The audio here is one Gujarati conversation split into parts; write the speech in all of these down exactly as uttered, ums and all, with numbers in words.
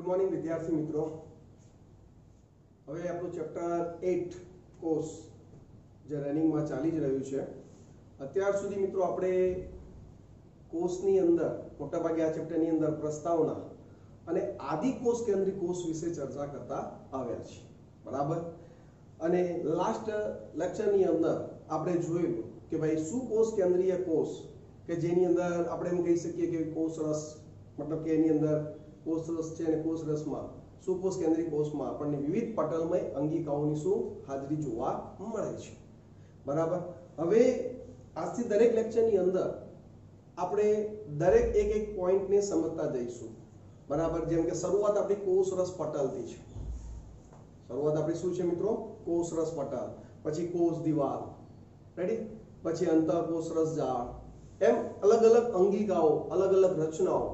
गुड मॉर्निंग विद्यार्थी मित्रों। હવે આપણું ચેપ્ટર આઠ કોર્સ જે રનિંગમાં ચાલી જ રહ્યું છે અત્યાર સુધી મિત્રો આપણે કોર્સની અંદર મોટાભાગે આ ચેપ્ટરની અંદર પ્રસ્તાવના અને આદિ કોષ કેન્દ્રિત કોષ વિશે ચર્ચા કરતા આવ્યા છીએ, બરાબર। અને લાસ્ટ લેક્ચરની અંદર આપણે જોયું કે ભાઈ શું કોષ કેન્દ્રીય કોષ કે જેની અંદર આપણે એમ કહી શકીએ કે કોષ રસ મતલબ કે એની અંદર કોષ રસ છે અને કોષ રસમાં સુકોષ કેન્દ્રીય કોષમાં આપણને વિવિધ પટલમય અંગિકાઓની શું હાજરી જોવા મળે છે, બરાબર। હવે આજથી દરેક લેક્ચરની અંદર આપણે દરેક એક એક પોઈન્ટને સમજતા જઈશું, બરાબર। જેમ કે શરૂઆત આપણી કોષ રસ પટલથી છે, શરૂઆત આપણી શું છે મિત્રો? કોષ રસ પટલ, પછી કોષ દિવાલ, રેડી, પછી અંતઃકોષ રસ જાળ, એમ અલગ અલગ અંગિકાઓ, અલગ અલગ રચનાઓ,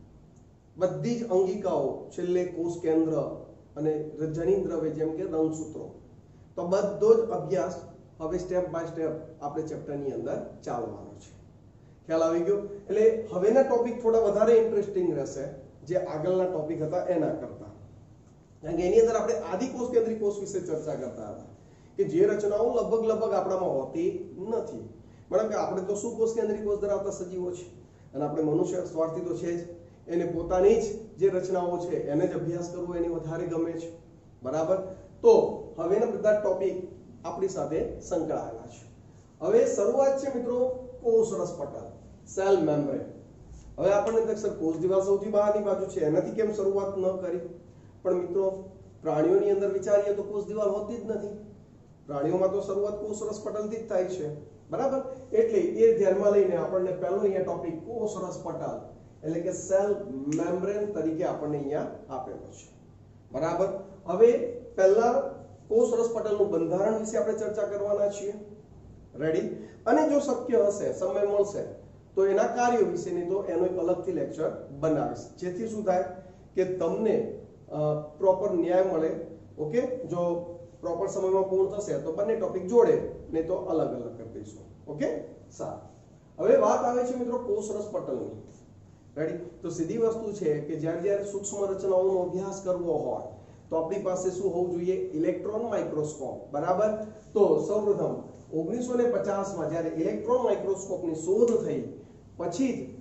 બધી જ અંગિકાઓ, છેલ્લે કોષ કેન્દ્ર અને જનીન દ્રવ્ય જેમ કે રંગસૂત્રો, તો બધો જ અભ્યાસ હવે સ્ટેપ બાય સ્ટેપ આપણે ચેપ્ટરની અંદર ચાલવાનો છે। ખ્યાલ આવી ગયો? એટલે હવેના ટોપિક થોડા વધારે ઇન્ટરેસ્ટિંગ રહેશે જે આગળના ટોપિક હતા એના કરતા, કારણ કે એની અંદર આપણે આદિ કોષ કેન્દ્રીય કોષ વિશે ચર્ચા કરતા હતા કે જે રચનાઓ લગભગ લગભગ આપણામાં હોતી નથી, બરાબર। કે આપણે તો શું કોષ કેન્દ્રીય કોષ ધરાવતા સજીવો છે અને આપણે મનુષ્ય સ્વાર્થી તો છે જ, એને પોતાની જ જે રચનાઓ છે એને જ અભ્યાસ કરવો એને વધારે ગમે છે, બરાબર। તો હવેના બધા ટોપિક આપણી સાથે સંકળાયેલા છે। હવે શરૂઆત છે મિત્રો કોષ રસ પટલ, સેલ મેમ્બ્રેન। હવે આપણને દેખસર કોષ દિવાલ સૌથી બહારની બાજુ છે, એનાથી કેમ શરૂઆત ન કરી? પણ મિત્રો પ્રાણીઓની અંદર વિચારીએ તો કોષ દિવાલ હોતી જ નથી, પ્રાણીઓમાં તો શરૂઆત કોષ રસ પટલથી જ થાય છે, બરાબર। એટલે એ ધ્યાનમાં લઈને આપણને પહેલો અહીંયા ટોપિક કોષ રસ પટલ એટલે કે સેલ મેમ્બ્રેન તરીકે આપણને અહીંયા આપેલો છે, બરાબર। હવે પહેલા કોષ રસ પટલનું બંધારણ વિશે આપણે ચર્ચા કરવાના છીએ, રેડી। અને જો શક્ય હશે, સમય મળશે તો એના કાર્યો વિશેની તો એનો એક અલગથી લેક્ચર બનાવીશ, જેથી શું થાય કે તમને પ્રોપર ન્યાય મળે, ઓકે। જો પ્રોપર સમયમાં પૂર્ણ થશે તો બંને ટોપિક જોડે, નહીં તો અલગ અલગ કરી દઈશું, ઓકે, સારું। હવે વાત આવે છે મિત્રો કોષ રસ પટલની, રેડી। તો સીધી વસ્તુ છે કે જ્યારે જ્યારે સૂક્ષ્મ રચનાઓનો અભ્યાસ કરવો હોય તો આપણી પાસે શું હોવું જોઈએ? ઇલેક્ટ્રોન માઇક્રોસ્કોપ, બરાબર। તો સૌપ્રથમ ઓગણીસો પચાસ માં જ્યારે ઇલેક્ટ્રોન માઇક્રોસ્કોપની શોધ થઈ પછી જ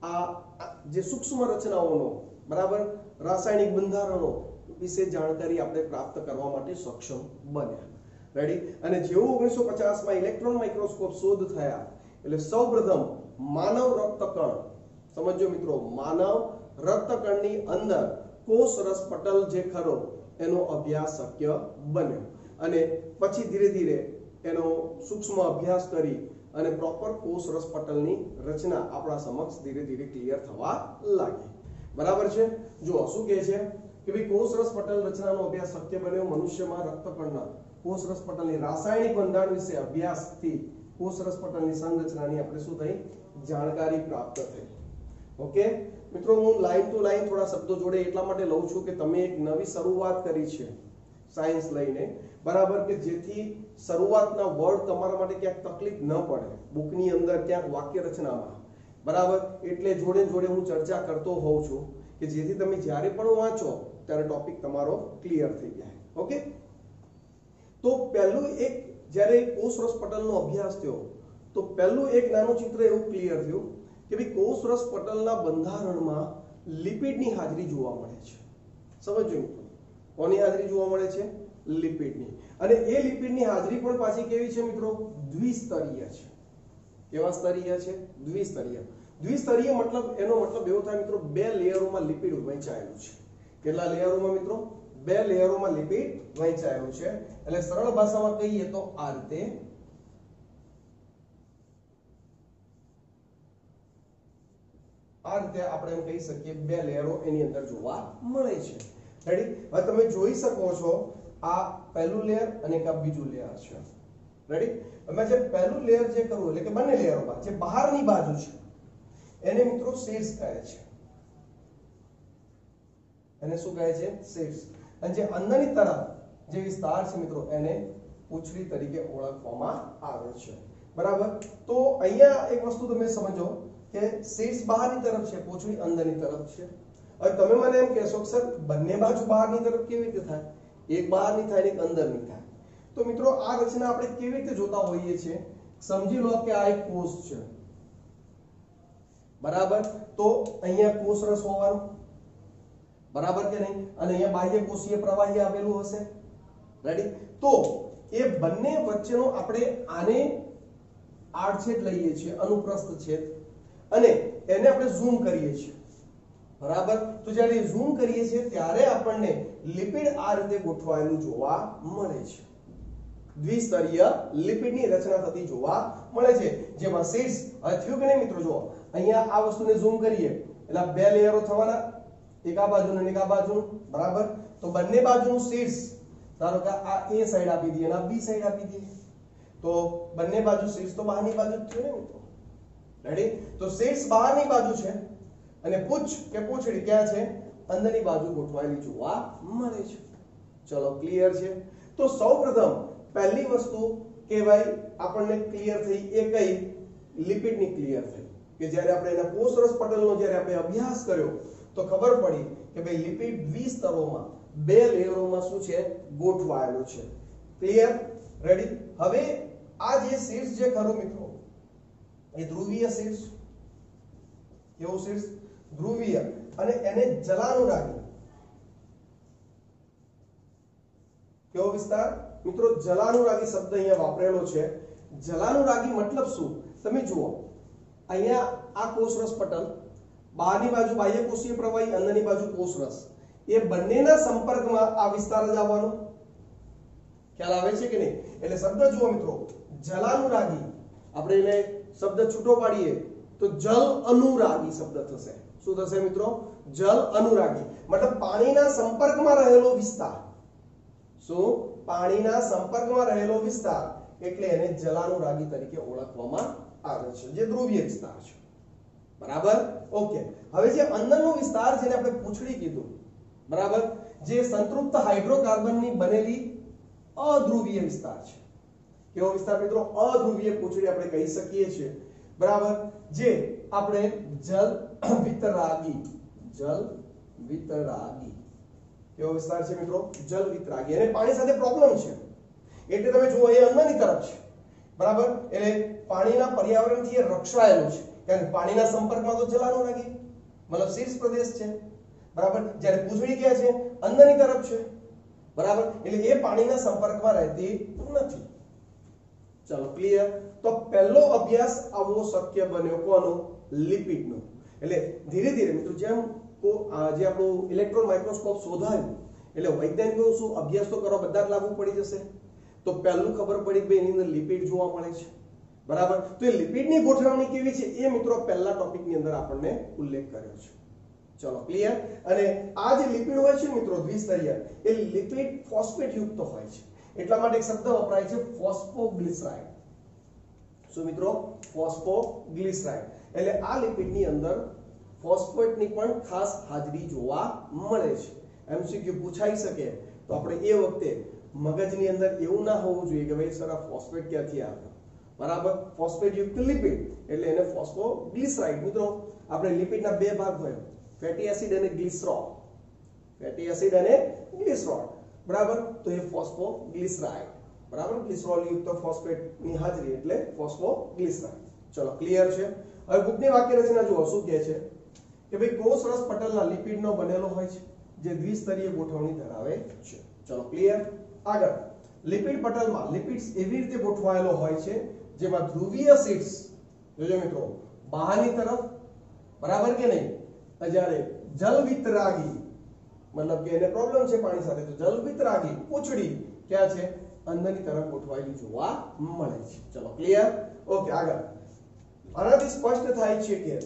આ જે સૂક્ષ્મ રચનાઓનો, બરાબર, રાસાયણિક બંધારણો વિશે જાણકારી આપણે પ્રાપ્ત કરવા માટે સક્ષમ બન્યા, રેડી। અને જેવું ઓગણીસો પચાસ માં ઇલેક્ટ્રોન માઇક્રોસ્કોપ શોધ થયા એટલે સૌપ્રથમ માનવ રક્તકણ, સમજો મિત્રો, માનવ રક્તકણની અંદર કોષ રસ પટલ જે ખરો એનો અભ્યાસ શક્ય બન્યો, અને પછી ધીરે ધીરે એનો સૂક્ષ્મ અભ્યાસ કરી અને પ્રોપર કોષ રસ પટલની રચના આપણા સમક્ષ ધીરે ધીરે ક્લિયર થવા લાગી, બરાબર છે। જો શું કહે છે કે ભાઈ કોષ રસ પટલ રચનાનો અભ્યાસ શક્ય બન્યો મનુષ્યમાં રક્તકણના કોષ રસ પટલની રાસાયણિક બંધારણ વિશે અભ્યાસથી કોષ રસ પટલની સંરચનાની આપણે શું થઈ? જાણકારી પ્રાપ્ત થઈ, ઓકે મિત્રો। હું લાઈન ટુ લાઈન થોડા શબ્દો જોડે એટલા માટે લઉં છું કે તમે એક નવી શરૂઆત કરી છે સાયન્સ લઈને, બરાબર, કે જેથી શરૂઆતના વર્ડ તમારા માટે ક્યાંક તકલીફ ન પડે બુકની અંદર, ક્યાંક વાક્ય રચનામાં, બરાબર। એટલે જોડે જોડે હું ચર્ચા કરતો હોઉં છું કે જેથી તમે જ્યારે પણ વાંચો ત્યારે ટોપિક તમારો ક્લિયર થઈ જાય, ઓકે। તો પહેલું એક જ્યારે કોષ રસ પટલનો અભ્યાસ થયો તો પહેલું એક નાનું ચિત્ર એવું ક્લિયર થયું કે ભાઈ કોષ રસ પટલના બંધારણમાં લિપિડની હાજરી જોવા મળે છે, સમજો મિત્રો, કોની હાજરી જોવા મળે છે? લિપિડની। અને એ લિપિડની હાજરી પણ પાછી કેવી છે મિત્રો? દ્વિસ્તરીય છે। કેવા સ્તરીય છે? દ્વિસ્તરીય। દ્વિસ્તરીય મતલબ એનો મતલબ એવો થાય મિત્રો, બે લેયરોમાં લિપિડ વહેંચાયેલું છે। કેટલા લેયરોમાં મિત્રો? બે લેયરોમાં લિપિડ વહેંચાયેલું છે। એટલે સરળ ભાષામાં કહીએ તો આ રીતે આ રીતે આપણે એમ કહી શકીએ બે લેયરો એની અંદર જોવા મળે છે, રેડી। હવે તમે જોઈ શકો છો આ પહેલું લેયર અને એક આ બીજું લેયર છે, રેડી। અમે જે પહેલું લેયર જે કરવું એટલે કે બંને લેયરોમાં જે બહારની બાજુ છે એને મિત્રો શીર્ષ કહે છે, એને શું કહે છે? શીર્ષ। અને જે અંદરની તરફ જે વિસ્તાર છે મિત્રો એને પૂંછડી તરીકે ઓળખવામાં આવે છે, બરાબર। તો અહીંયા એક વસ્તુ તમે સમજો કે શીર્ષ બહારની તરફ છે, પૂંછડી અંદરની તરફ છે। હવે તમે મને એમ કહેશો કે સર બંને બાજુ બહારની તરફ કેવી રીતે થાય? એક બહારની થાય ને એક અંદરની થાય. તો મિત્રો આ રચના આપણે કેવી રીતે જોતા હોઈએ છીએ? સમજી લો કે આ એક કોષ છે, બરાબર? તો અહીંયા કોષ રસ હોવાનો, બરાબર કે નહીં? અને અહીંયા બાહ્ય કોષીય પ્રવાહી આવેલું હશે. રેડી? તો એ બંને વચ્ચેનો આપણે આને આડછેદ લઈએ છીએ, અનુપ્રસ્થ છેદ, અને એને આપણે ઝૂમ કરીએ છીએ, બરાબર? તો જ્યારે ઝૂમ કરીએ છીએ ત્યારે આપણને લિપિડ આ રીતે ગોઠવાયેલું જોવા મળે છે. દ્વિસ્તરીય લિપિડની રચના થતી જોવા મળે છે, જેમાં શીર્ષ હવે થયું કે નહીં મિત્રો? જુઓ અહીંયા આ વસ્તુને ઝૂમ કરીએ એટલે બે લેયરો થવાના, એક આ બાજુનું અને એક આ બાજુનું, બરાબર? તો બંને બાજુનું શીર્ષ ધારો કે આ એ સાઈડ આપી દઈએ અને આ બી સાઈડ આપી દઈએ, તો બંને બાજુ શીર્ષ તો બહારની બાજુ જ છે ને મિત્રો. રેડી? તો શીર્ષ બહારની બાજુ છે અને પૂંછ કે પૂંછડી ક્યાં છે? અંદરની બાજુ ગોઠવાયેલી જોવા મળે છે. ચલો ક્લિયર છે? તો સૌપ્રથમ પહેલી વસ્તુ કે ભાઈ આપણને ક્લિયર થઈ એ કઈ? લિપિડની ક્લિયર થઈ કે જ્યારે આપણે એના કોષરસ પટલનો જ્યારે આપણે અભ્યાસ કર્યો તો ખબર પડી કે ભાઈ લિપિડ દ્વિસ્તરોમાં બે લેયરોમાં શું છે? ગોઠવાયેલું છે. ક્લિયર? રેડી? હવે આ જે શીર્ષ જે ખરું મિત્રો એ ધ્રુવીય શીર્ષ. કેવું શીર્ષ? ધ્રુવીય. અને એને જલાનુરાગી. કેવો વિસ્તાર મિત્રો? જલાનુરાગી શબ્દ અહીંયા વાપરેલો છે. જલાનુરાગી મતલબ શું? તમે જુઓ અહીંયા આ કોષરસ પટલ, બહારની બાજુ બાહ્ય કોષીય પ્રવાહી, અંદરની બાજુ કોષરસ, એ બંનેના સંપર્કમાં આ વિસ્તાર જ આવવાનો. ખ્યાલ આવે છે કે નહીં? એટલે શબ્દ જુઓ મિત્રો, જલાનુરાગી, આપણે એને શબ્દ છૂટો પાડીએ તો જલ અનુરાગી શબ્દ થશે. શું થશે મિત્રો? જલ અનુરાગી. મતલબ પાણીના સંપર્કમાં રહેલો વિસ્તાર. શું? પાણીના સંપર્કમાં રહેલો વિસ્તાર, એટલે એને જલાનુરાગી તરીકે ઓળખવામાં આવે છે, જે ધ્રુવીય વિસ્તાર છે. બરાબર? ઓકે. હવે જે અંદરનો વિસ્તાર જેને આપણે પૂંછડી કીધું, બરાબર, જે સંતૃપ્ત હાઇડ્રોકાર્બનની બનેલી અધ્રુવીય વિસ્તાર છે. કેવો વિસ્તાર મિત્રો? અધ્રુવીય પૂંછડી આપણે કહી શકીએ છીએ, બરાબર? જે આપણે જલ વિતરાગી, જલ વિતરાગી કેવો વિસ્તાર છે મિત્રો? જલ વિતરાગી. અને પાણી સાથે પ્રોબ્લેમ છે એટલે તમે જુઓ એ અંદરની તરફ છે, બરાબર? એટલે પાણીના પર્યાવરણથી એ રક્ષાયેલું છે, કારણ કે પાણીના સંપર્કમાં તો જલાનુરાગી મતલબ શીર્ષ પ્રદેશ છે, બરાબર? જ્યારે પૂંછડી ક્યાં છે? અંદરની તરફ છે, બરાબર? એટલે એ પાણીના સંપર્કમાં રહેતી નથી. ચલો ક્લિયર? તો પહેલો અભ્યાસ આવો શક્ય બન્યો કોનો? લિપિડનો. એટલે ધીરે ધીરે મિત્રો જેમ જે આપણું ઇલેક્ટ્રોન માઇક્રોસ્કોપ શોધાયું એટલે વૈજ્ઞાનિકો શું અભ્યાસ તો કરવા બધા જ લાગુ પડી જશે. તો પહેલું ખબર પડી કે એની અંદર લિપિડ જોવા મળે છે, બરાબર? તો એ લિપિડની ગોઠવણી કેવી છે એ મિત્રો પહેલા ટોપિકની અંદર આપણને ઉલ્લેખ કર્યો છે. ચલો ક્લિયર? અને આ જે લિપિડ હોય છે મિત્રો દ્વિસ્તરીય, એ લિપિડ ફોસ્ફેટ યુક્ત હોય છે, એટલા માટે એક શબ્દ વપરાય છે ફોસ્ફોગ્લિસરાઇડ. શું મિત્રો? ફોસ્ફોગ્લિસરાઇડ. એટલે આ લિપિડની અંદર ફોસ્ફેટની પણ ખાસ હાજરી જોવા મળે છે. એમસીક્યુ પૂછાઈ શકે તો આપણે એ વખતે મગજની અંદર એવું ના હોવું જોઈએ કે ભાઈ સર આ ફોસ્ફેટ ક્યાંથી આવ્યો, બરાબર? ફોસ્ફેટ યુક્ત લિપિડ એટલે એને ફોસ્ફોગ્લિસરાઇડ. મિત્રો આપણે લિપિડના બે ભાગ હોય, ફેટી એસિડ અને ગ્લિસરોલ. ફેટી એસિડ અને ગ્લિસરોલ, બરાબર? તો એ ફોસ્ફોગ્લિસરાઇડ, બરાબર? ગ્લિસરોલ યુક્ત ફોસ્ફેટની હાજરી એટલે ફોસ્ફોગ્લિસરાઇડ. ચલો ક્લિયર છે? હવે બુકની વાક્ય રચના જુઓ શું કહે છે કે ભાઈ કોષરસ પટલના લિપિડનો બનેલો હોય છે જે દ્વિસ્તરીય ગોઠવણી ધરાવે છે. ચલો ક્લિયર? આગળ લિપિડ પટલમાં લિપિડ્સ એવી રીતે ગોઠવાયેલો હોય છે જેમાં ધ્રુવીય શીર્ષ, જોજો મિત્રો, બહારની તરફ, બરાબર કે નહીં? જ્યારે જલ વિતરાગી મતલબ કે એને પ્રોબ્લેમ છે પાણી સાથે, તો જલ વિતરાગી પૂંછડી ક્યાં છે? અંદરની તરફ ગોઠવાયેલી જોવા મળે છે. ચલો ક્લિયર? ઓકે. આગળ આનાથી સ્પષ્ટ થાય છે કે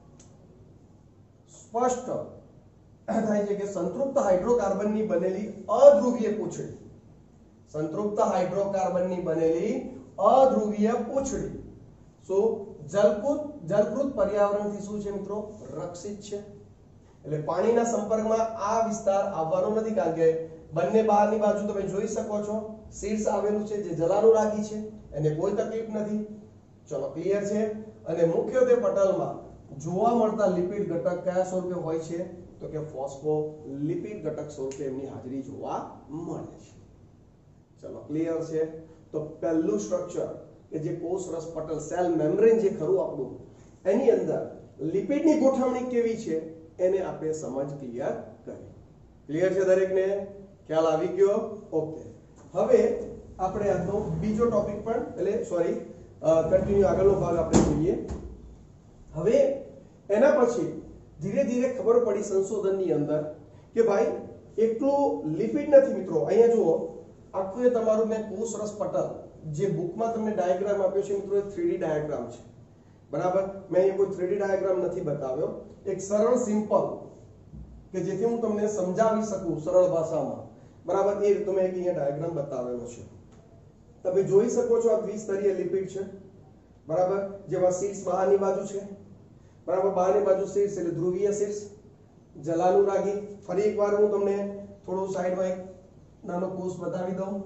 સ્પષ્ટ થાય છે કે સંતૃપ્ત હાઇડ્રોકાર્બનની બનેલી અધ્રુવીય પૂંછડી, સંતૃપ્ત હાઇડ્રોકાર્બનની બનેલી અધ્રુવીય પૂંછડી શું જલકૃત જલકૃત પર્યાવરણથી શું છે મિત્રો? રક્ષિત છે. એટલે પાણીના સંપર્કમાં આ વિસ્તાર આવવાનો નથી, કારણ કે બંને બહારની બાજુ તમે જોઈ શકો છો શીર્ષ આવેલું છે જે જલાનુરાગી છે, એને કોઈ તકલીફ નથી. ચલો ક્લિયર છે? અને મુખ્યત્વે પટલમાં જોવા મળતા લિપિડ ઘટક કયા સ્વરૂપે હોય છે? તો કે ફોસ્ફોલિપિડ ઘટક સ્વરૂપે એમની હાજરી જોવા મળે છે. ચલો ક્લિયર છે. તો પહેલું સ્ટ્રક્ચર કે જે કોષરસ પટલ સેલ મેમ્બ્રેન જે ખરું આપણું એની અંદર લિપિડની ગોઠવણી કેવી છે એને આપણે સમજ ક્લિયર કરી. ક્લિયર છે દરેકને? ખ્યાલ આવી ગયો? ઓકે. હવે આપણે આજનો બીજો ટોપિક પણ એટલે સોરી કન્ટિન્યુ આગળનો ભાગ આપણે જોઈએ. હવે એના પછી ધીરે ધીરે ખબર પડી સંશોધનની અંદર કે ભાઈ એકલું લિપિડ નથી મિત્રો. અહીંયા જુઓ આખું એ તમારું મેં કોષરસ પટલ જે બુકમાં તમને ડાયાગ્રામ આપ્યો છે મિત્રો, એ થ્રી ડી ડાયાગ્રામ છે. બરાબર? મેં અહીંયા કોઈ થ્રી ડી ડાયાગ્રામ નથી બતાવ્યો, એક સરળ સિમ્પલ કે જેથી હું તમને સમજાવી શકું સરળ ભાષામાં. બરાબર? એ રીતે મેં અહીંયા ડાયાગ્રામ બતાવેલો છે. તમે જોઈ શકો છો આ દ્વિસ્તરીય લિપિડ છે. બરાબર? જેમાં શીર્ષ બહારની બાજુ છે. બરાબર? બહારની બાજુ શીર્ષ એટલે ધ્રુવીય શીર્ષ, જલાનુરાગી. ફરી એકવાર હું તમને થોડું સાઈડમાં એક નાનો કોષ બતાવી દઉં.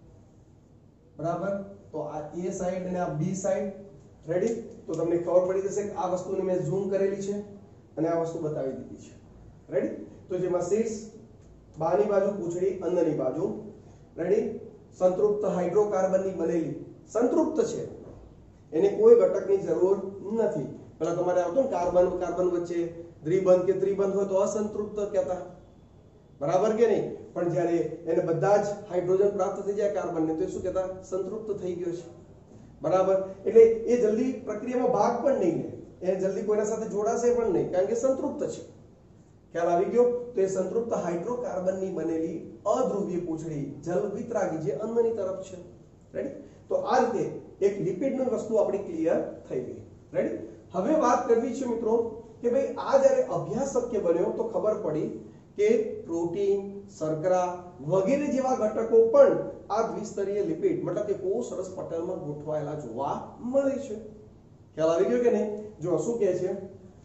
બરાબર? તો આ એ સાઈડ અને આ બી સાઈડ. રેડી? તો તમને ખબર પડી જશે કે આ વસ્તુને મેં ઝૂમ કરેલી છે અને આ વસ્તુ બતાવી દીધી છે. રેડી? તો જેમાં શીર્ષ બહારની બાજુ, પૂંછડી અંદરની બાજુ. રેડી? સંતૃપ્ત હાઇડ્રોકાર્બનની બનેલી, સંતૃપ્ત છે, એને કોઈ ઘટકની જરૂર નથી. પેલા તમારે આવતો ને કાર્બન કાર્બન વચ્ચે દ્વિબંધ કે ત્રિબંધ હોય તો અસંતૃપ્ત કહેતા. બરાબર કે નહીં? પણ જ્યારે એને બધા જ હાઇડ્રોજન પ્રાપ્ત થઈ જાય કાર્બનને તો શું કહેતા? સંતૃપ્ત થઈ ગયો છે. બરાબર? એટલે એ જલ્દી પ્રક્રિયામાં ભાગ પણ નહીં લે, એ જલ્દી કોઈના સાથે જોડાશે પણ નહીં, કારણ કે સંતૃપ્ત છે. ખ્યાલ આવી ગયો? તો એ સંતૃપ્ત હાઇડ્રોકાર્બનની બનેલી અધ્રુવીય પૂંછડી જલ વિતરાગી જે અંદરની તરફ છે. રેડી? તો આ રીતે એક લિપિડની વસ્તુ આપણી ક્લિયર થઈ ગઈ. રેડી? હવે વાત કરવી છે મિત્રો કે ભાઈ આ જ્યારે અભ્યાસ શક્ય બન્યો તો ખબર પડી કે પ્રોટીન, શર્કરા વગેરે જેવા ઘટકો પણ આ દ્વિસ્તરીય લિપિડ મતલબ કે કોષરસ પટલમાં ગોઠવાયેલા જોવા મળે છે. ખ્યાલ આવી ગયો કે નહીં? જો શું કહે છે,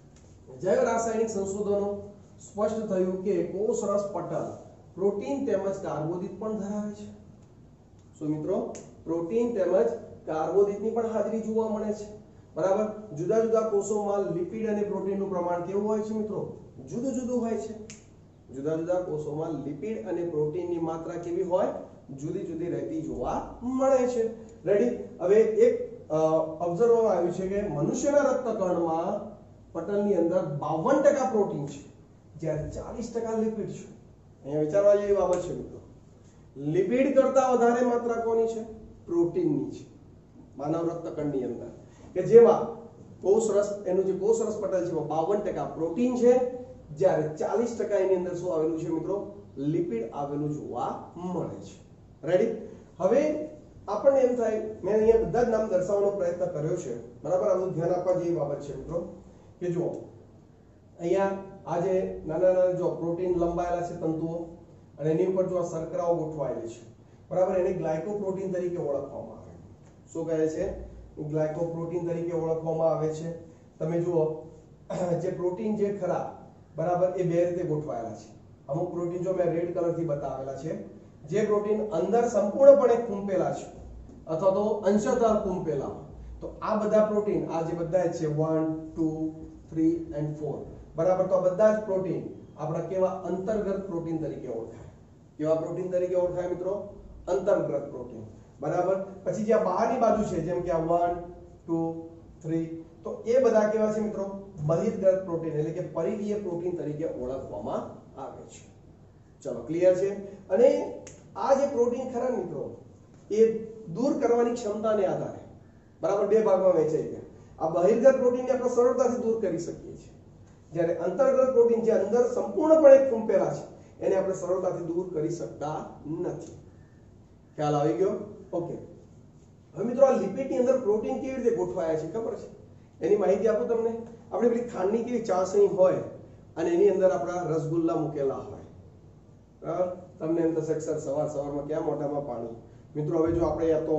જૈવ રાસાયણિક સંશોધનો સ્પષ્ટ થયું કે કોષરસ પટલ પ્રોટીન તેમજ કાર્બોદિત પણ ધરાવે છે. શું મિત્રો? પ્રોટીન તેમજ કાર્બોદિતની પણ હાજરી જોવા મળે છે. બરાબર? જુદા જુદા કોષોમાં લિપિડ અને પ્રોટીનનું પ્રમાણ કેવું હોય છે મિત્રો? જુદું જુદું હોય છે. જુદા જુદા કોષોમાં લિપિડ અને પ્રોટીનની માત્રા કેવી હોય? જુદી જુદી રહેતી જોવા મળે છે. રેડી? હવે એક ઓબ્ઝર્વ આવ્યું છે કે મનુષ્યના રક્તકણમાં પટલની અંદર બાવન ટકા પ્રોટીન છે જ્યારે ચાલીસ ટકા લિપિડ છે. અહીંયા વિચારવા જેવી બાબત છે મિત્રો. લિપિડ કરતા વધારે માત્રા કોની છે? પ્રોટીનની છે માનવ રક્તકણની અંદર, કે જેમાં કોષરસ એનું જે કોષરસ પટલ છે બાવન ટકા પ્રોટીન છે જ્યારે ચાલીસ ટકા એની અંદર શું આવેલું છે મિત્રો? લિપિડ આવેલું જોવા મળે છે. રેડી? હવે આપણને એમ થાય, મેં અહીંયા બધા જ નામ દર્શાવવાનો પ્રયત્ન કર્યો છે. બરાબર? આનું ધ્યાન આપવા જેવી બાબત છે મિત્રો કે જુઓ અહીંયા આ જે નાના નાના જો પ્રોટીન લંબાયેલા છે તંતુઓ અને એની ઉપર જો આ શર્કરાઓ ગોઠવાયેલી છે. બરાબર? એને ગ્લાયકોપ્રોટીન તરીકે ઓળખવામાં આવે. શું કહે છે? ગ્લાયકોપ્રોટીન તરીકે ઓળખવામાં આવે છે. તમે જુઓ જે પ્રોટીન જે ખરા બરાબર એ બે રીતે ગોઠવાયેલા છે. અમુક પ્રોટીન જો મેં રેડ કલરથી બતાવેલા છે, જે પ્રોટીન અંદર સંપૂર્ણપણે કુંપેલા છે અથવા તો અંશતઃ કુંપેલા, તો આ બધા પ્રોટીન આ જે બધા છે one two three and four. બરાબર? તો આ બધા જ પ્રોટીન આપણા કેવા? અંતર્ગત પ્રોટીન તરીકે ઓળખાય. કેવા પ્રોટીન તરીકે ઓળખાય મિત્રો? અંતર્ગત પ્રોટીન. બરાબર? પછી જે બહારની બાજુ છે જેમ કે આ વન ટુ થ્રી, તો એ બધા કેવા છે મિત્રો? બહિર્ગત પ્રોટીન એટલે કે પરિધીય પ્રોટીન તરીકે ઓળખવામાં આવે છે. ચલો ક્લિયર છે? અને આ જે પ્રોટીન ખરા મિત્રો એ દૂર કરવાની ક્ષમતાને આધારે બરાબર બે ભાગમાં વહેંચાઈ ગયા. આ બહિર્ગત પ્રોટીનને આપણે સરળતાથી દૂર કરી શકીએ છીએ, જ્યારે અંતર્ગત પ્રોટીન જે અંદર સંપૂર્ણપણે કુંપેલા છે એને આપણે સરળતાથી દૂર કરી શકતા નથી. ખ્યાલ આવી ગયો? ઓકે. હવે મિત્રો આ લિપિડની અંદર પ્રોટીન કેવી રીતે ગોઠવાયા છે ખબર છે? એની માહિતી આપું તમને. આપણે પેલી ખાંડની કેવી ચાસણી હોય અને એની અંદર આપણા રસગુલ્લા મૂકેલા હોય. બરાબર? તમને એમ થશે સર સવાર સવારમાં ક્યાં મોઢામાં પાણી. મિત્રો હવે જો આપણે યા તો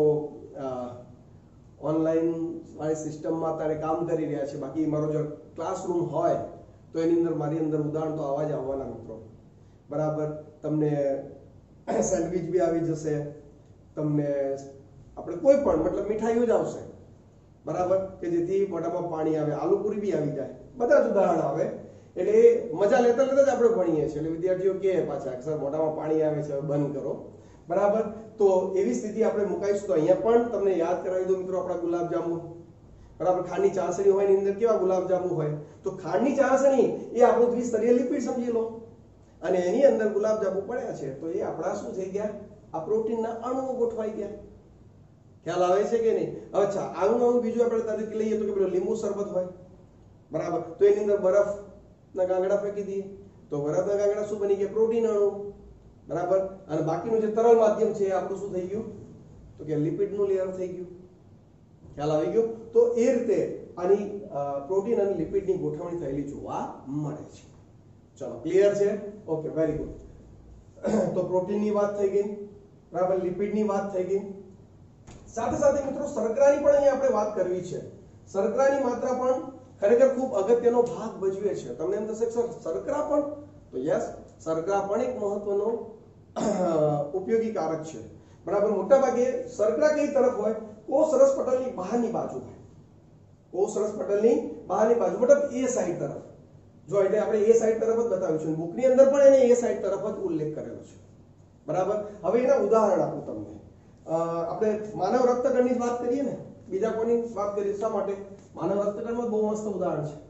ઓનલાઈન વાળી સિસ્ટમમાં અત્યારે કામ કરી રહ્યા છે, બાકી મારો જો ક્લાસરૂમ હોય તો એની અંદર મારી અંદર ઉદાહરણ તો આવા જ આવવાના મિત્રો. બરાબર? તમને સેન્ડવિચ બી આવી જશે, તમને આપણે કોઈ પણ મતલબ મીઠાઈઓ જ આવશે. બરાબર? કે જેથી મોઢામાં પાણી આવે, આલુ પૂરી બી આવી જાય, બધા જ ઉદાહરણ આવે એટલે મજા લેતા લેતા જ આપણે ભણીએ છીએ. એટલે વિદ્યાર્થીઓ કહે પાછા સર મોઢામાં પાણી આવે છે, બંધ કરો. બરાબર, તો એવી સ્થિતિ આપણે મુકાઈશું. તો અહીંયા પણ તમને યાદ કરાવી દો મિત્રો, આપણા ગુલાબજાંબુ, બરાબર, ખાંડની ચાસણી હોય એની અંદર કેવા ગુલાબજાંબુ હોય, તો ખાંડની ચાસણી એ આપણું દ્વિસ્તરીય લિપિડ સમજી લો, અને એની અંદર ગુલાબજાંબુ પડ્યા છે, તો એ આપણા શું થઈ ગયા, આ પ્રોટીનના અણુઓ ગોઠવાઈ ગયા. ખ્યાલ આવે છે કે નહીં? અચ્છા, આનું આનું બીજું આપણે તરીકે લઈએ તો કે પેલો લીંબુ શરબત હોય, બરાબર, તો એની અંદર બરફના ગાંગડા ફેંકી દઈએ, તો બરફના ગાંગડા શું બની ગયા, પ્રોટીન અણુ, બરાબર, અને બાકીનું જે તરલ માધ્યમ છે એ આપણું શું થઈ ગયું, તો કે લિપિડનું લેયર થઈ ગયું. ખ્યાલ આવી ગયો? તો એ રીતે આની પ્રોટીન અને લિપિડની ગોઠવણી થયેલી જોવા મળે છે. ચલો, ક્લિયર છે? Okay, very good. તો પ્રોટીનની વાત થઈ ગઈ, બરાબર, લિપિડની વાત થઈ ગઈ. સાથે સાથે મિત્રો શર્કરાની પણ અહીંયા આપણે વાત કરવી છે. શર્કરાની માત્રા પણ ખરેખર ખૂબ અગત્યનો ભાગ ભજવે છે. તમને એમ થશે સર શર્કરા પણ, તો યસ, શર્કરા પણ એક મહત્વનો ઉપયોગી કારક છે. બરાબર, મોટા ભાગે શર્કરા કઈ તરફ હોય, કોષ રસ પટલની બહારની બાજુ હોય, કોષ રસ પટલની બહારની બાજુ, મતલબ એ સાઈડ તરફ. જો એટલે આપણે એ સાઈડ તરફ જ બતાવ્યું છે, બુકની અંદર પણ એને એ સાઈડ તરફ જ ઉલ્લેખ કરેલો છે. બરાબર, હવે એના ઉદાહરણ આપું તમને. આપણે માનવ રક્તકણની વાત કરીએ ને, બીજા કોની વાત કરીએ? શા માટે? માનવ રક્તકણમાં બહુ મસ્ત ઉદાહરણ છે.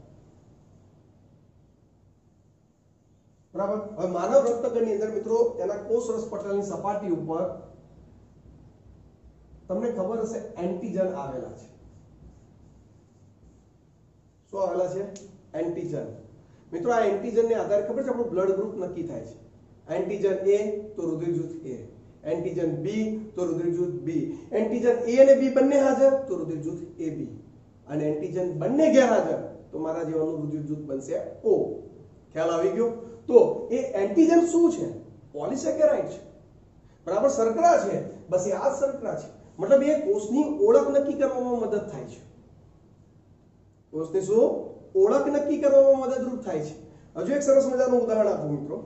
બરાબર, હવે માનવ રક્તકણની અંદર મિત્રો એના કોષ રસ પટલની સપાટી ઉપર તમને ખબર હશે એન્ટીજન આવેલા છે. શું આવેલા છે? એન્ટીજન. મિત્રો આ એન્ટીજનને આધારે ખબર છે આપણું બ્લડ ગ્રુપ નક્કી થાય છે. એન્ટીજન એ તો રુધિર જૂથ એ, એન્ટીજન બી તો રુધિર જૂથ બી, એન્ટીજન એ અને બી બંને હાજર તો રુધિર જૂથ એ બી, અને એન્ટીજન બંને ગેરહાજર તો મારા જેવાનું રુધિર જૂથ બનશે ઓ. ખ્યાલ આવી ગયો? તો એ એન્ટીજન શું છે? પોલિસેકેરાઇડ છે, બરાબર, શર્કરા છે. બસ એ આ જ શર્કરા છે. મતલબ એ કોષની ઓળખ નક્કી કરવામાં મદદ થાય છે. કોષની શું ઓળખ નક્કી કરવામાં મદદરૂપ થાય છે. હજુ એક સરસ મજાનું ઉદાહરણ આપું મિત્રો.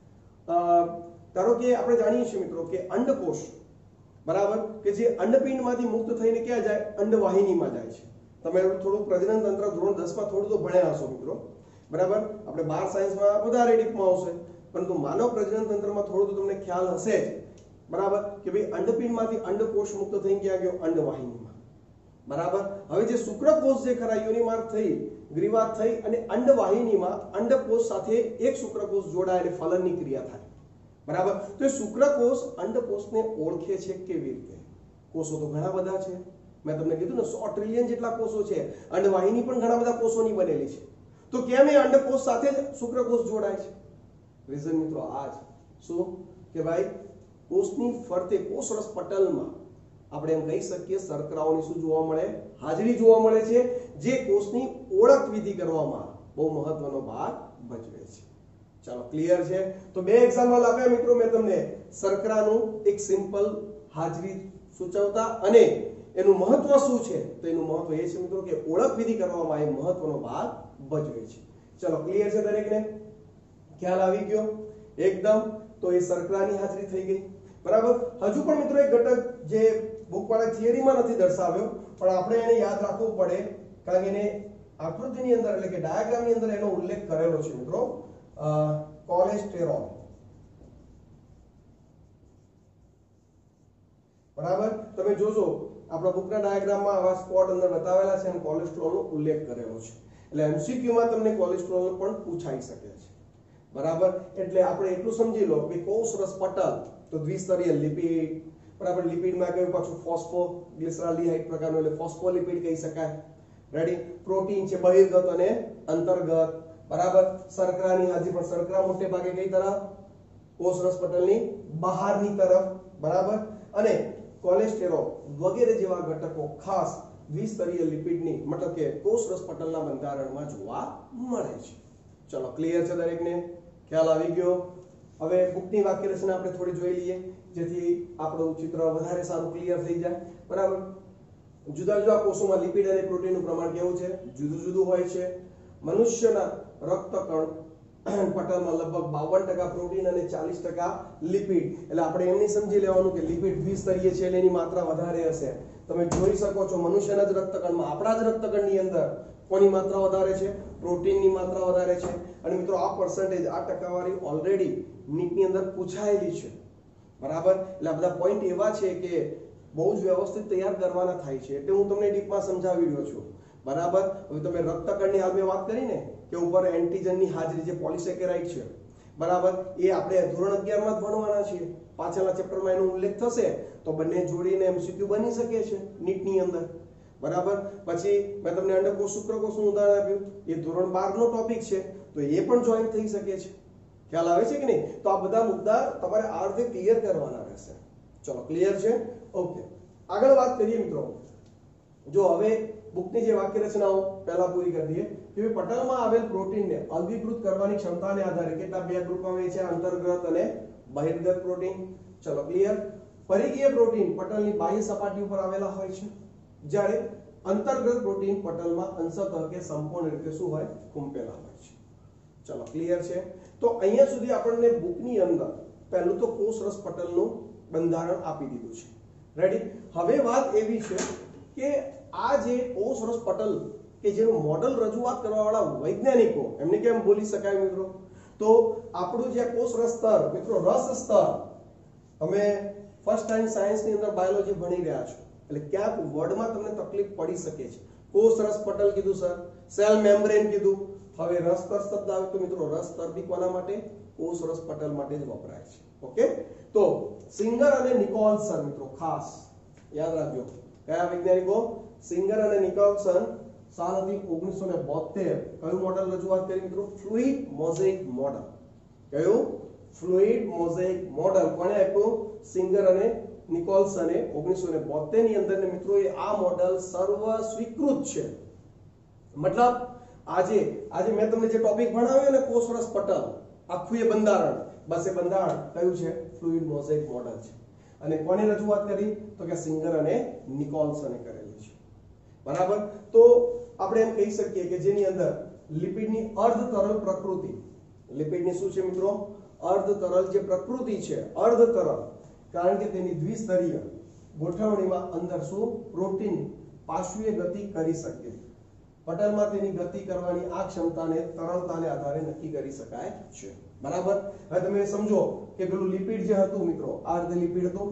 ધારો કે આપણે જાણીએ છીએ મિત્રો કે અંડકોષ, બરાબર, કે જે અંડપિંડમાંથી મુક્ત થઈને ક્યાં જાય? અંડવાહિનીમાં જાય છે. તમે થોડું પ્રજનન તંત્ર ધોરણ દસ માં થોડું તો ભણ્યા હશો મિત્રો, બરાબર. આપણે બાર સાયન્સમાં વધારે ડીપમાં આવશે, પરંતુ માનવ પ્રજનન તંત્રમાં થોડું તો તમને ખ્યાલ હશે જ, બરાબર, કે ભાઈ અંડપિંડમાંથી અંડકોષ મુક્ત થઈને ક્યાં ગયો? અંડવાહિનીમાં, બરાબર. હવે જે શુક્રકોષ જે ખરા યોની માર્ગ થઈ, ગ્રીવા થઈ અને અંડવાહિનીમાં અંડકોષ સાથે એક શુક્રકોષ જોડાય એટલે ફલનની ક્રિયા થાય, બરાબર. તો એ શુક્રકોષ અંડકોષને ઓળખે છે કેવી રીતે? કોષો તો ઘણા બધા છે, મેં તમને કીધું ને સો ટ્રિલિયન જેટલા કોષો છે. અંડવાહિની પણ ઘણા બધા કોષોની બનેલી છે. તો કેમ એ અંડકોષ સાથે જ શુક્રકોષ જોડાય છે? રીઝન મિત્રો આ જ, શું કે ભાઈ કોષની ફરતે કોષ રસ પટલમાં આપણે એમ કહી શકીએ શર્કરાઓની શું જોવા મળે? હાજરી જોવા મળે છે, જે કોષની ઓળખ વિધિ કરવામાં બહુ મહત્વનો ભાગ ભજવે છે. ચાલો, ક્લિયર છે? તો બે એક્ઝામ્પલ આપ્યા મિત્રો મેં તમને, શર્કરાનું એક સિમ્પલ હાજરી સૂચવતા અને એનું મહત્વ શું છે? તો એનું મહત્વ એ છે મિત્રો કે ઓળખ વિધિ કરવામાં એ મહત્વનો ભાગ ભજવે છે. ચલો, ક્લિયર છે દરેકને? ખ્યાલ આવી ગયો એકદમ? તો એ શર્કરાની હાજરી થઈ ગઈ, બરાબર. હજુ પણ મિત્રો એક ઘટક જે બુકવાળા થિયરીમાં નથી દર્શાવ્યો, પણ આપણે એને યાદ રાખવું પડે, કારણ કે એને આકૃતિની અંદર એટલે કે ડાયાગ્રામની અંદર એનો ઉલ્લેખ કરેલો છે મિત્રો. કોલેસ્ટેરોલ, બરાબર. તમે જોજો આપણા બુકના ડાયાગ્રામમાં આવા સ્પોટ અંદર બતાવેલા છે અને કોલેસ્ટ્રોલનો ઉલ્લેખ કરેલો છે. એટલે એમસીક્યુ માં તમને કોલેસ્ટ્રોલ પણ પૂછાઈ શકે છે, બરાબર. એટલે આપણે એટલું સમજી લો કે કોષ રસ પટલ તો દ્વિસ્તરીય લિપિડ, બરાબર. લિપિડમાં કયું પાછું ફોસ્ફોગ્લિસરાલ્ડિહાઇડ પ્રકારનું એટલે ફોસ્ફોલિપિડ કહી શકાય. રેડી. પ્રોટીન છે બહિર્ગત અને અંતર્ગત, બરાબર. શર્કરાની હાજરી પણ શર્કરા મોટે ભાગે કઈ તરફ? કોષ રસ પટલની બહારની તરફ, બરાબર. અને કોલેસ્ટેરોલ વગેરે જેવા ઘટકો ખાસ દ્વિસ્તરીય લિપિડની મતલબ કે કોષ રસ પટલના બંધારણમાં જોવા મળે છે. ચલો, ક્લિયર છે દરેકને? ખ્યાલ આવી ગયો? હવે બુકની વાક્ય રચના આપણે થોડી જોઈ લઈએ, જેથી આપણું ચિત્ર વધારે સારું ક્લિયર થઈ જાય, બરાબર. જુદા જુદા કોષોમાં લિપિડ અને પ્રોટીનનું પ્રમાણ કેવું છે? જુદું જુદું હોય છે. મનુષ્યના રક્તકણ પટલમાં લગભગ બાવન ટકા પ્રોટીન અને ચાલીસ ટકા લિપિડ, એટલે આપણે એમ નહીં સમજી લેવાનું કે લિપિડ દ્વિસ્તરીય છે એટલે એની માત્રા વધારે હશે. તમે જોઈ શકો છો મનુષ્યના જ રક્તકણમાં, આપણા જ રક્તકણની અંદર કોની માત્રા વધારે છે? પ્રોટીનની માત્રા વધારે છે. અને મિત્રો આ પર્સન્ટેજ આ ટકાવારી ઓલરેડી નીટની અંદર પૂછાયેલી છે, બરાબર. એટલે આ બધા પોઈન્ટ એવા છે કે બહુ જ વ્યવસ્થિત તૈયાર કરવાના થાય છે, એટલે હું તમને ડીપમાં સમજાવી રહ્યો છું, બરાબર. હવે તમે રક્તકણની હાલ મેં વાત કરી ને કે ઉપર એન્ટીજનની હાજરી જે પોલિસેકેરાઇડ છે, બરાબર, એ આપણે ધોરણ અગિયાર માં જ ભણવાના છીએ. પાછળના ચેપ્ટરમાં એનો ઉલ્લેખ થશે તો બંને જોડીને એમસીક્યુ બની શકે છે નીટની અંદર, બરાબર. પછી મેં તમને અંડકોષ શુક્રકોષનું ઉદાહરણ આપ્યું, એ ધોરણ બાર નો ટોપિક છે, તો એ પણ જોઈન થઈ શકે છે. ખ્યાલ આવે છે કે નહીં? તો આ બધા મુદ્દા તમારે આ રીતે ક્લિયર કરવાના રહેશે. ચલો, ક્લિયર છે? ઓકે, આગળ વાત કરીએ મિત્રો. જો હવે બુકની જે વાક્ય રચનાઓ પહેલા પૂરી કરી દઈએ કે પટલમાં આવેલ પ્રોટીનને અલ્ગીકૃત કરવાની ક્ષમતાને આધારે કેટલા બે ગ્રુપમાં વહેંચ્યા, અંતર્ગત અને બહિર્ગત પ્રોટીન. ચલો, ક્લિયર. પરિઘીય પ્રોટીન પટલની બાહ્ય સપાટી ઉપર આવેલા હોય છે, જ્યારે અંતર્ગત પ્રોટીન પટલમાં અંશતઃ કે સંપૂર્ણ રીતે શું હોય? ખૂંપેલા હોય છે. ચલો, ક્લિયર છે? તો અહીંયા સુધી આપણને બુકની અંદર પહેલું તો કોષરસ પટલનું બંધારણ આપી દીધું છે. રેડી? હવે વાત એવી છે કે આ જે કોષરસ પટલ કે જેનું મોડલ રજૂઆત કરવા વાળા વૈજ્ઞાનિકો, એમને કેમ બોલી શકાય મિત્રો? તો આપણું જે કોષરસ સ્તર મિત્રો, રસ સ્તર, તમે ફર્સ્ટ ટાઈમ સાયન્સની અંદર બાયોલોજી ભણી રહ્યા છો એટલે ક્યાંક વર્ડમાં તમને તકલીફ પડી શકે છે. કોષરસ પટલ કીધું સર, સેલ મેમ્બ્રેન કીધું. હવે રસ સ્તર શબ્દ આવે તો મિત્રો રસ સ્તર બી કોના માટે? કોષરસ પટલ માટે જ વપરાય છે. ઓકે, તો સિંગર અને નિકોલસન મિત્રો ખાસ યાદ રાખજો. કયા વૈજ્ઞાનિકો? સિંગર અને નિકોલસન સાલ હતી ઓગણીસો ને બોતેર. કયું મોડેલ રજૂઆત કરી મિત્રો? Fluid mosaic model. કયું? ફ્લુઇડ મોઝેઇક મોડેલ કોણે આપ્યું? સિંગર અને નિકોલસને ઓગણીસો ને બોતેર ની અંદર. ને મિત્રો એ આ મોડેલ સર્વ સ્વીકૃત છે. મતલબ આજે આજે મેં તમને જે ટોપિક ભણાવ્યો ને કોષરસ પટલ આખું એ બંધારણ, બસ એ બંધારણ કયું છે? ફ્લુઇડ મોઝેઇક મોડેલ છે. અને કોને રજૂઆત કરી? તો કે સિંગર અને નિકોલસને કરેલી છે, બરાબર. તો આપણે એમ કહી શકીએ કે જેની અંદર લિપિડની અર્ધ તરલ પ્રકૃતિ, લિપિડની શું છે મિત્રો? અર્ધ તરલ જે પ્રકૃતિ છે, અર્ધ તરલ, કારણ કે તેની દ્વિસ્તરીય ગોઠવણીમાં અંદર શું? પ્રોટીન પાર્શ્વીય ગતિ કરી શકે. પટલમાં તેની ગતિ કરવાની આ ક્ષમતાને તરલતાને આધારે નક્કી કરી શકાય છે, બરાબર. હવે તમે સમજો કે પેલું લિપિડ જે હતું મિત્રો, અર્ધ લિપિડ હતું.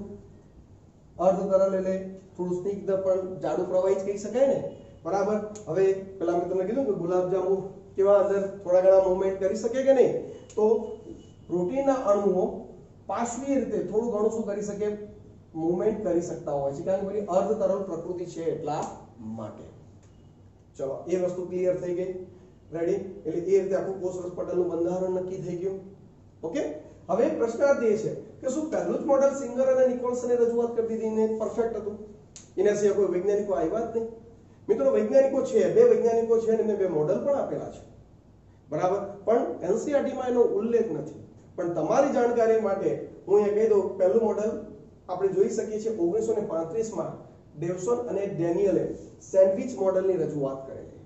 અર્ધ તરલ એટલે થોડું સ્નિગ્ધ પણ જાડું પ્રવાહી જ કહી શકાય ને, બરાબર. હવે પેલા મેં તમને કીધું કે ગુલાબજાંબુ કેવા અંદર થોડા ઘણા મૂવમેન્ટ કરી શકે કે નહીં? તો પ્રોટીનના અણુઓ પાર્શ્વીય રીતે થોડું ઘણું શું કરી શકે? મૂવમેન્ટ કરી શકતા હોય છે, કારણ કે પેલી અર્ધ તરલ પ્રકૃતિ છે એટલા માટે. ચલો, એ વસ્તુ ક્લિયર થઈ ગઈ. રેડી? એટલે એ રીતે આખું કોષરસ પટલનું બંધારણ નક્કી થઈ ગયું. ઓકે, હવે પ્રશ્નાર્થ એ છે કે શું પહેલું જ મોડેલ સિંગર અને નિકોલસને રજૂઆત કરી દીધી ને પરફેક્ટ હતું? એના સિવાય કોઈ વૈજ્ઞાનિકો આવ્યા જ નહીં મિત્રો. વૈજ્ઞાનિકો છે, બે વૈજ્ઞાનિકો છે અને બે મોડેલ પણ આપેલા છે, બરાબર. પણ એનસીઈઆરટી માં એનો ઉલ્લેખ નથી. પણ તમારી જાણકારી માટે હું અહીંયા કહી દઉં, પહેલું મોડેલ આપણે જોઈ શકીએ છીએ ઓગણીસો ને પાંત્રીસ માં ડેવસન અને ડેનિયલે સેન્ડવિચ મોડેલની રજૂઆત કરેલી.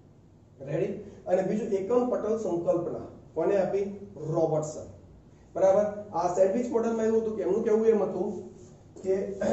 રેડી? અને બીજું એકમ પટલ સંકલ્પના કોને આપી? રોબર્ટસન, બરાબર. આ સેન્ડવિચ મોડેલમાં એવું હતું કે એમનું કહેવું એમ હતું કે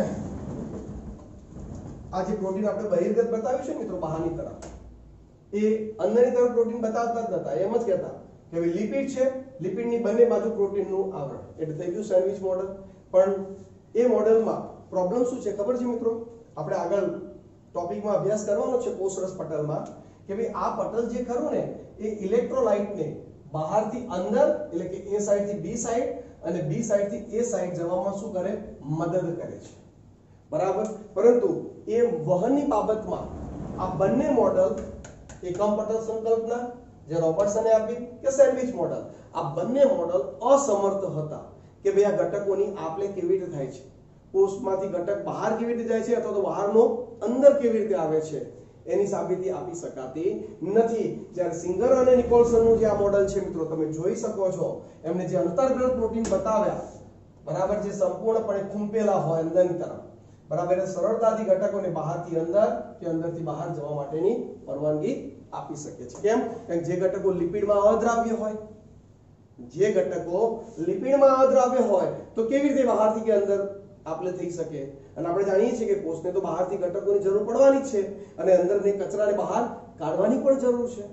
આ જે પ્રોટીન આપણે બહિર્ગત બતાવ્યું છે મિત્રો બહારની તરફ, એ અંદરની તરફ પ્રોટીન બતાવતા જ નતા. એમ જ કહેતા કે ભાઈ લિપિડ છે, લિપિડની બંને બાજુ પ્રોટીનનું આવરણ, એટલે થઈ ગયું સેન્ડવિચ મોડેલ. પણ એ મોડેલમાં પ્રોબ્લેમ શું છે ખબર છે મિત્રો? આપણે આગળ ટોપિકમાં અભ્યાસ કરવાનો છે કોષરસ પટલમાં કે ભાઈ આ પટલ જે ખરું ને એ ઇલેક્ટ્રોલાઇટને બહારથી અંદર એટલે કે એ સાઈડ થી બી સાઈડ અને બી સાઈડ થી એ સાઈડ જવામાં શું કરે? મદદ કરે છે, બરાબર. પરંતુ એ વહનની બાબતમાં આ બંને મોડેલ, એકમ પટલ સંકલ્પના જે રોબર્ટસને આપી કે સેન્ડવિચ મોડેલ, આ બંને મોડેલ અસમર્થ હતા કે ભાઈ આ ઘટકોની આપલે કેવી રીતે થાય છે, કોષમાંથી ઘટક બહાર કેવી રીતે જાય છે અથવા તો બહારનો અંદર કેવી રીતે આવે છે, એની સાબિતી આપી શકાતી નથી. જ્યારે સિંગર અને નિકોલસનનું જે આ મોડેલ છે મિત્રો તમે જોઈ શકો છો, એમને જે અંતર્ગત પ્રોટીન બતાવ્યા, બરાબર, જે સંપૂર્ણપણે ખૂંપેલા હોય અંદરની તરફ, બરાબર, સરળતાથી ઘટકોને બહારથી અંદર કે અંદરથી બહાર જવા માટેની પરવાનગી આપી શકે છે. કેમ? કારણ કે જે ઘટકો લિપિડમાં અદ્રાવ્ય હોય, જે ઘટકો લિપિડમાં અદ્રાવ્ય હોય તો કેવી રીતે બહારથી કે અંદર આપણે થઈ શકે અને આપણે જાણીએ છીએ કે કોષને તો બહારથી ઘટકોની જરૂર પડવાની જ છે અને અંદરની કચરાને બહાર કાઢવાની પણ જરૂર છે.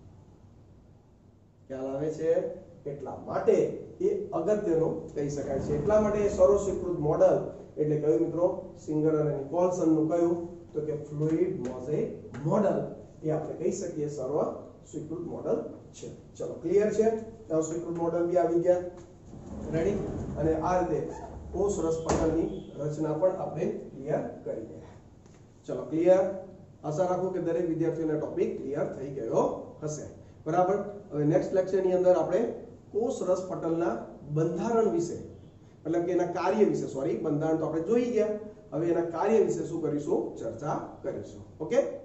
ખ્યાલ આવે છે? એટલા માટે એ અગત્યનું કહી શકાય છે. એટલા માટે સર્વસ્વીકૃત મોડલ એટલે કયું મિત્રો? સિંગર અને નિકોલસનનું કયું? તો કે ફ્લુઇડ મોઝેઇક મોડલ એ આપણે કહી શકીએ સર્વ સ્વીકૃત મોડલ છે. ચલો ક્લિયર છે? સ્વીકૃત મોડલ બી આવી ગયા. રેડી? અને આ રીતે કોષ રસ પટલની રચના પણ આપણે ક્લિયર કરી ગયા. ચલો ક્લિયર? આશા રાખું કે દરેક વિદ્યાર્થીઓને ટોપિક ક્લિયર થઈ ગયો હશે. બરાબર? હવે નેક્સ્ટ લેક્ચરની અંદર આપણે કોષ રસ પટલના બંધારણ વિશે મતલબ કે એના કાર્ય વિશે સોરી બંધારણ તો આપણે જોઈ ગયા. હવે એના કાર્ય વિશે શું કરીશું? ચર્ચા કરીશું. ઓકે?